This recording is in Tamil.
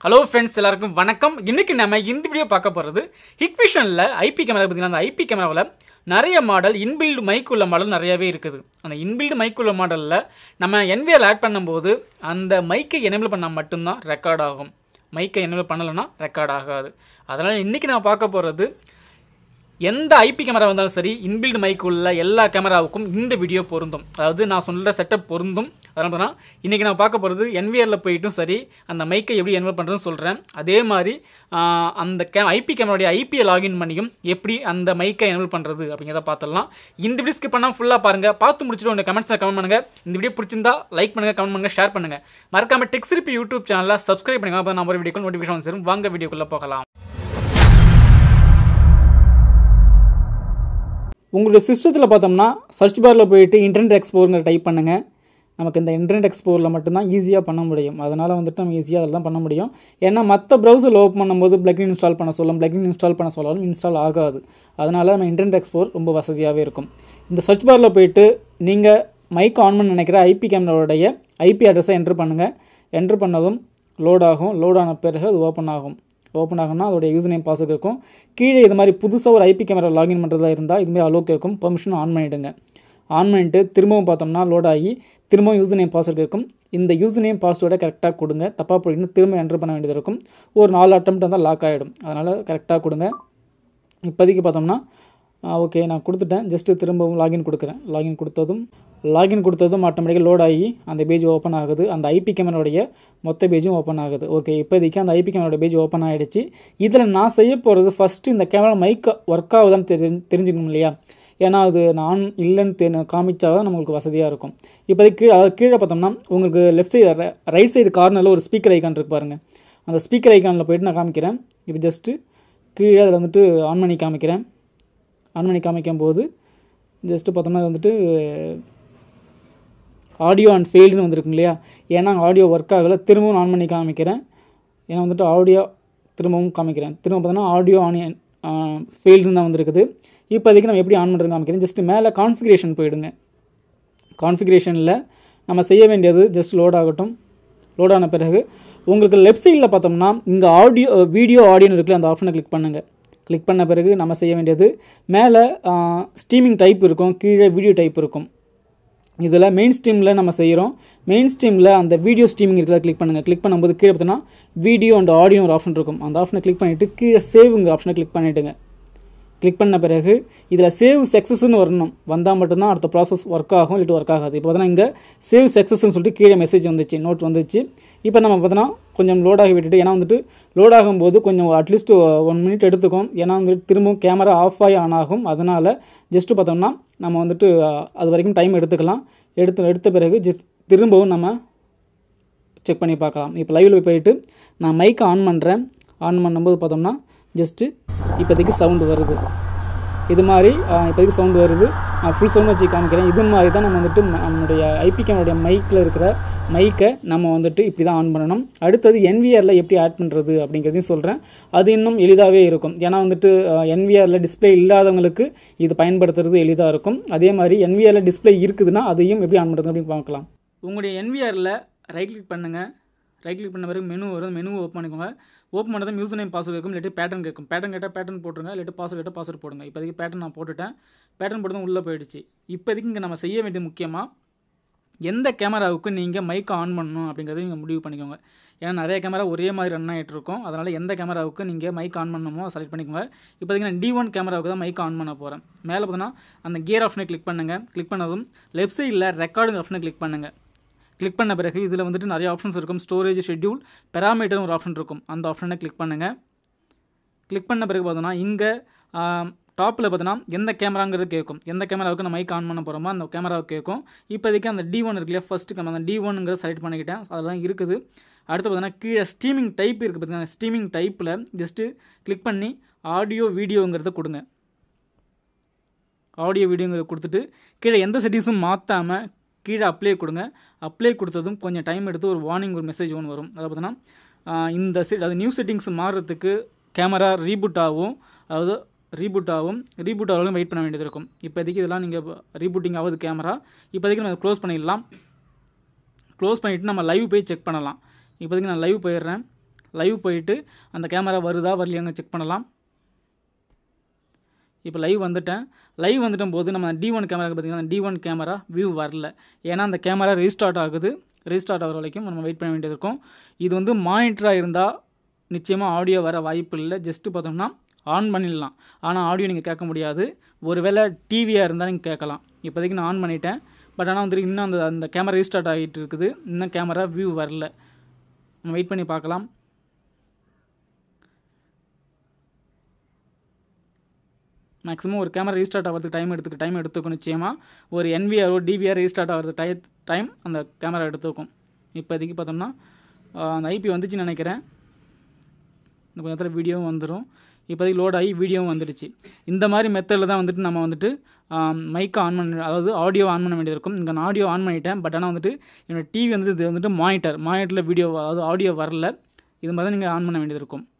ஹலோ ஃப்ரெண்ட்ஸ், எல்லாருக்கும் வணக்கம். இன்றைக்கி நம்ம இந்த வீடியோ பார்க்க போகிறது ஹிக்விஷனில் ஐபி கேமரா. பார்த்திங்கன்னா அந்த ஐபி கேமராவில் நிறைய மாடல் இன்பில்டு மைக் உள்ள மாடல் நிறையவே இருக்குது. அந்த இன்பில்டு மைக் உள்ள மாடலில் நம்ம NVR ஆட் பண்ணும்போது அந்த மைக்கை எனேபிள் பண்ணால் மட்டும்தான் ரெக்கார்ட் ஆகும். மைக்கை எனேபிள் பண்ணலைன்னா ரெக்கார்ட் ஆகாது. அதனால் இன்றைக்கி நான் பார்க்க போகிறது எந்த ஐபி கேமரா வந்தாலும் சரி இன்பில்டு மைக் உள்ள எல்லா கேமராவுக்கும் இந்த வீடியோ பொருந்தும். அதாவது நான் சொல்கிற செட்டப் பொருந்தும். அதனால தான் இன்றைக்கி நான் பார்க்க போகிறது NVRல போயிட்டும் சரி அந்த மைக்கை எப்படி எனேபிள் பண்ணுறதுன்னு சொல்கிறேன். அதே மாதிரி அந்த ஐபி கேமராவுடைய ஐபியை லாகின் பண்ணியும் எப்படி அந்த மைக்கை எனேபிள் பண்ணுறது அப்படிங்கிறத பார்த்துடலாம். இந்த வீடியோ ஸ்கிப் பண்ணால் ஃபுல்லாக பாருங்கள். பார்த்து முடிச்சுட்டு உங்கள் கமெண்ட்ஸை கமெண்ட் பண்ணுங்கள். இந்த வீடியோ பிடிச்சிருந்தா லைக் பண்ணுங்கள், கமெண்ட் பண்ணுங்கள், ஷேர் பண்ணுங்கள். மறக்காமல் டெக்ஸ்இர்பி யூடியூப் சேனலை சப்ஸ்கிரைப் பண்ணுங்கள். அப்போ நம்ம வீடியோக்கு நோட்டிஃபிகேஷன் சேரும். வாங்க வீடியோக்குள்ளே போகலாம். உங்களுடைய சிஸ்டத்தில் பார்த்தோம்னா சர்ச் பாரில் போயிட்டு இன்டர்நெட் எக்ஸ்ப்ளோரர் டைப் பண்ணுங்கள். நமக்கு இந்த இன்டர்நெட் எக்ஸ்ப்ளோரில் மட்டும்தான் ஈஸியாக பண்ண முடியும். அதனால் வந்துட்டு நம்ம ஈஸியாக அதில் தான் பண்ண முடியும். ஏன்னா மற்ற ப்ரௌசரில் ஓப்பன் பண்ணும்போது பிளக்இன் இன்ஸ்டால் பண்ண சொல்லலாம், பிளக்இன் இன்ஸ்டால் பண்ண சொல்லலாம், இன்ஸ்டால் ஆகாது. அதனால் நம்ம இன்டர்நெட் எக்ஸ்ப்ளோர் ரொம்ப வசதியாகவே இருக்கும். இந்த சர்ச் பாரில் போயிட்டு நீங்கள் மைக் ஆன் பண்ண நினைக்கிற ஐபி கேமராவுடைய ஐபி அட்ரஸை என்ட்ரு பண்ணுங்கள். என்ட்ரு பண்ணதும் லோட் ஆகும். லோட் ஆன பிறகு அது ஓப்பன் ஆகும். ஓப்பன் ஆகும்னா அதோடைய யூசர் நேம் பாஸ்வேர்டு இருக்கும். கீழே இது மாதிரி புதுசாக ஒரு ஐபி கேமரா லாகின் பண்ணுறதா இருந்தால் இதுமாதிரி அலோ கேட்கும். பெர்மிஷன் ஆன் பண்ணிவிடுங்க. ஆன் பண்ணிட்டு திரும்பவும் பார்த்தோம்னா லோட் ஆகி திரும்பவும் யூசர் நேம் பாஸ்வேர்டு கேட்கும். இந்த யூசர் நேம் பாஸ்வேர்டை கரெக்டாக கொடுங்க. தப்பாக போயிட்டு திரும்ப என்ட்ரு பண்ண வேண்டியது இருக்கும். ஒரு 4 அட்டெம்ப்ட் வந்தால் லாக் ஆகிடும். அதனால் கரெக்டாக கொடுங்க. இப்போதைக்கு பார்த்தோம்னா ஓகே நான் கொடுத்துட்டேன். ஜஸ்ட்டு திரும்பவும் லாகின் கொடுக்குறேன். லாகின் கொடுத்ததும் ஆட்டோமேட்டிக்காக லோட் ஆகி அந்த பேஜ் ஓப்பன் ஆகுது. அந்த ஐபி கேமராவுடைய மொத்த பேஜும் ஓப்பன் ஆகுது. ஓகே, இப்போதைக்கு அந்த ஐபி கேமராவோட பேஜ் ஓப்பன் ஆகிடுச்சு. இதில் நான் செய்ய போகிறது ஃபஸ்ட்டு இந்த கேமரா மைக் ஒர்க் ஆகுதான்னு தெரிஞ்சுக்கணும் இல்லையா? ஏன்னா அது நான் இல்லைன்னு காமிச்சாதான் நம்மளுக்கு வசதியாக இருக்கும். இப்போதைக்கு கீழே பார்த்தோம்னா உங்களுக்கு லெஃப்ட் சைடு ரைட் சைடு கார்னரில் ஒரு ஸ்பீக்கர் ஐக்கான் இருக்கு பாருங்கள். அந்த ஸ்பீக்கர் ஐக்கானில் போய்ட்டு நான் காமிக்கிறேன். இப்போ ஜஸ்ட்டு கீழே அதில் வந்துட்டு ஆன் பண்ணி காமிக்கிறேன். ஆன் பண்ணி காமிக்கும்போது ஜஸ்ட்டு பார்த்தோம்னா அது வந்துட்டு ஆடியோ அண்ட் ஃபெயில்டுன்னு வந்துருக்கும் இல்லையா? ஏன்னா ஆடியோ ஒர்க் ஆகலை. திரும்பவும் ஆன் பண்ணி காமிக்கிறேன். ஏன்னா வந்துட்டு ஆடியோ திரும்பவும் காமிக்கிறேன். திரும்ப பார்த்தோன்னா ஆடியோ ஃபெயில்டுன்னு தான் வந்துருக்குது. இப்போதைக்கு நம்ம எப்படி ஆன் பண்ணுறது காமிக்கிறேன். ஜஸ்ட்டு மேலே கான்ஃபிகரேஷன் போயிடுங்க. கான்ஃபிகரேஷனில் நம்ம செய்ய வேண்டியது ஜஸ்ட் லோட் ஆகட்டும். லோட் ஆன பிறகு உங்களுக்கு லெஃப்ட் சைடில் பார்த்தோம்னா இங்கே வீடியோ ஆடியோன்னு இருக்குல்ல, அந்த ஆப்ஷனை கிளிக் பண்ணுங்கள். கிளிக் பண்ண பிறகு நம்ம செய்ய வேண்டியது மேலே ஸ்ட்ரீமிங் டைப் இருக்கும், கீழே வீடியோ டைப் இருக்கும். இதில் மெயின் ஸ்ட்ரீமில் நம்ம செய்கிறோம். மெயின் ஸ்ட்ரீமில் அந்த வீடியோ ஸ்ட்ரீமிங் இருக்கிறத கிளிக் பண்ணுங்கள். கிளிக் பண்ணும்போது கீழே பார்த்தோன்னா வீடியோ அண்ட் ஆடியோ ஒரு ஆப்ஷன் இருக்கும். அந்த ஆப்ஷனை கிளிக் பண்ணிவிட்டு கீழே சேவுங்க ஆப்ஷனை கிளிக் பண்ணிவிடுங்க. கிளிக் பண்ண பிறகு இதில் சேவ் சக்ஸஸ்ன்னு வரணும். வந்தால் மட்டும்தான் அடுத்த ப்ராசஸ் ஒர்க் ஆகும், இல்லாட்டி ஒர்க் ஆகாது. இப்போ பார்த்தோன்னா இங்கே சேவ் சக்ஸஸ்ன்னு சொல்லிட்டு கீழே மெசேஜ் வந்துச்சு, நோட் வந்துச்சு. இப்போ நம்ம பார்த்தோன்னா கொஞ்சம் லோடாகி விட்டுட்டு, ஏன்னா வந்துட்டு லோட் ஆகும்போது கொஞ்சம் அட்லீஸ்ட் 1 மினிட் எடுத்துக்கும். ஏன்னா வந்துட்டு திரும்பவும் கேமரா ஆஃப் ஆகி ஆன் ஆகும். அதனால் ஜஸ்ட்டு பார்த்தோம்னா நம்ம வந்துட்டு அது வரைக்கும் டைம் எடுத்துக்கலாம். எடுத்த பிறகு திரும்பவும் நம்ம செக் பண்ணி பார்க்கலாம். இப்போ லைவில் போயிட்டு நான் மைக்கை ஆன் பண்ணுறேன். ஆன் பண்ணும்போது பார்த்தோம்னா ஜஸ்ட்டு இப்போதைக்கு சவுண்டு வருது. இது மாதிரி இப்போதைக்கு சவுண்டு வருது. நான் ஃபுல் சவுண்ட் வச்சு காமிக்கிறேன். இது மாதிரி தான் நம்ம வந்துட்டு நம்மளுடைய ஐபி கேமராவுடைய மைக்கில் இருக்கிற மைக்கை நம்ம வந்துட்டு இப்படி தான் ஆன் பண்ணணும். அடுத்தது NVRல எப்படி ஆட் பண்ணுறது அப்படிங்கிறதையும் சொல்கிறேன். அது இன்னும் எளிதாகவே இருக்கும். ஏன்னா வந்துட்டு NVRல டிஸ்பிளே இல்லாதவங்களுக்கு இது பயன்படுத்துறது எளிதாக இருக்கும். அதே மாதிரி NVRல டிஸ்பிளே இருக்குதுன்னா அதையும் எப்படி ஆன் பண்ணுறது அப்படின்னு பார்க்கலாம். உங்களுடைய NVRல ரைட் கிளிக் பண்ணுங்கள். ரைட் கிளிக் பண்ண பிறகு மெனு வரும். மெனுவை ஓப்பன் பண்ணிக்கோங்க. ஓப்பன் பண்ணதும் யூசர் நேம் பாஸ்வேர்டு கேட்கும், இல்லாட்டி பேட்டர்ன் கேட்கும். பேட்டர்ன் கேட்டால் பேட்டர்ன் போட்டுருங்க, இல்லாட்டி பாஸ்வேர்டு கேட்டால் பாஸ்வேர்டு போடுங்க. இப்போதைக்கு பேட்டர்ன் நான் போட்டுட்டேன். பேட்டர்ன் போட்டதும் உள்ளே போயிடுச்சு. இப்போதைக்கு இங்கே நம்ம செய்ய வேண்டியது முக்கியமாக எந்த கேமராவுக்கு நீங்கள் மைக்கை ஆன் பண்ணணும் அப்படிங்கிறத நீங்கள் முடிவு பண்ணிக்கோங்க. ஏன்னா நிறைய கேமரா ஒரே மாதிரி ரன் ஆகிட்டு இருக்கும். அதனால் எந்த கேமராவுக்கு நீங்கள் மைக் ஆன் பண்ணணுமோ செலக்ட் பண்ணிக்கோங்க. இப்போதைக்கு நான் D1 கேமராவுக்கு தான் மைக் ஆன் பண்ண போகிறேன். மேலே பார்த்தோன்னா அந்த கியர் ஆப்ஷனை கிளிக் பண்ணுங்கள். கிளிக் பண்ணதும் லெஃப்ட் சைடில் ரெக்கார்டிங் ஆப்ஷனை கிளிக் பண்ணுங்கள். கிளிக் பண்ண பிறகு இதில் வந்துட்டு நிறைய ஆப்ஷன்ஸ் இருக்கும். ஸ்டோரேஜ், ஷெட்யூல், பெராமீட்டர்னு ஒரு ஆப்ஷன் இருக்கும். அந்த ஆப்ஷனை கிளிக் பண்ணுங்கள். கிளிக் பண்ண பிறகு பார்த்தோன்னா இங்கே டாப்பில் பார்த்தோன்னா எந்த கேமராங்கிறது கேட்கும். எந்த கேமராவுக்கு நம்ம மைக் ஆன் பண்ண போகிறோமோ அந்த கேமராவுக்கு கேட்கும். இப்போதைக்கு அந்த D1 இருக்கு இல்லையா, ஃபஸ்ட்டு கேமரா அந்த D1ங்கிறத செலக்ட் பண்ணிக்கிட்டேன். அதெல்லாம் இருக்குது. அடுத்து பார்த்தோன்னா கீழே ஸ்ட்ரீமிங் டைப் இருக்குது பார்த்தீங்கன்னா, ஸ்ட்ரீமிங் டைப்பில் ஜஸ்ட்டு கிளிக் பண்ணி ஆடியோ வீடியோங்கிறத கொடுங்க. ஆடியோ வீடியோங்கிறத கொடுத்துட்டு கீழே எந்த செட்டிங்ஸும் மாற்றாமல் கீழே அப்ளை கொடுங்க. அப்ளை கொடுத்ததும் கொஞ்சம் டைம் எடுத்து ஒரு வார்னிங் ஒரு மெசேஜ் ஒன்று வரும். அதை பார்த்தோன்னா அது நியூ செட்டிங்ஸ் மாறுறதுக்கு கேமரா ரீபூட் ஆகும். அதாவது ரீபூட் ஆகும் வெயிட் பண்ண வேண்டியது இருக்கும். இப்போதைக்கு இதெல்லாம் நீங்கள் ரீபூட்டிங் ஆகுது கேமரா. இப்போதைக்கு நம்ம க்ளோஸ் பண்ணிடலாம். க்ளோஸ் பண்ணிவிட்டு நம்ம லைவ் போய் செக் பண்ணலாம். இப்போதைக்கு நான் லைவ் போயிடுறேன். லைவ் போயிட்டு அந்த கேமரா வருதா வரலையாங்க செக் பண்ணலாம். இப்போ லைவ் வந்துட்டேன் போது நம்ம D1 கேமரா பார்த்தீங்கன்னா D1 கேமரா வியூ வரல. ஏன்னா அந்த கேமரா ரீஸ்டார்ட் ஆகுது. ரீஸ்டார்ட் ஆகிற வரைக்கும் நம்ம வெயிட் பண்ண வேண்டியது இருக்கும். இது வந்து மானிட்டராக இருந்தால் நிச்சயமாக ஆடியோ வர வாய்ப்பு இல்லை. ஜஸ்ட்டு பார்த்தோம்னா ஆன் பண்ணிடலாம். ஆனால் ஆடியோ நீங்கள் கேட்க முடியாது. ஒருவேளை டிவியாக இருந்தால் நீங்கள் கேட்கலாம். இப்போதைக்கு நான் ஆன் பண்ணிட்டேன். பட் ஆனால் வந்துட்டு இன்னும் அந்த கேமரா ரீஸ்டார்ட் ஆகிட்டு இருக்குது. இன்னும் கேமரா வியூ வரல. நம்ம வெயிட் பண்ணி பார்க்கலாம். மேக்ஸிமம் ஒரு கேமரா ரீஸ்டார்ட் ஆகிறதுக்கு டைம் எடுத்துக்கும். நிச்சயமாக ஒரு NVR DVR ரீஸ்டார்ட் ஆகிறது டைம் அந்த கேமரா எடுத்துக்கும். இப்போதைக்கு பார்த்தோம்னா அந்த IP வந்துச்சுன்னு நினைக்கிறேன். இந்த கொஞ்ச நேரத்தில் வீடியோவும் வந்துடும். இப்போதைக்கு லோட் ஆகி வீடியோவும் வந்துடுச்சு. இந்த மாதிரி மெத்தடில் தான் வந்துட்டு நம்ம வந்துட்டு மைக்கை ஆன் பண்ண, அதாவது ஆடியோ ஆன் பண்ண வேண்டியது இருக்கும். இங்கே நான் ஆடியோ ஆன் பண்ணிட்டேன். பட் ஆனால் வந்துட்டு என்னோடய டிவி வந்து இது வந்துட்டு மானிட்டரில் வீடியோ, அதாவது ஆடியோ வரல. இது மாதிரி தான் நீங்கள் ஆன் பண்ண வேண்டியது இருக்கும்.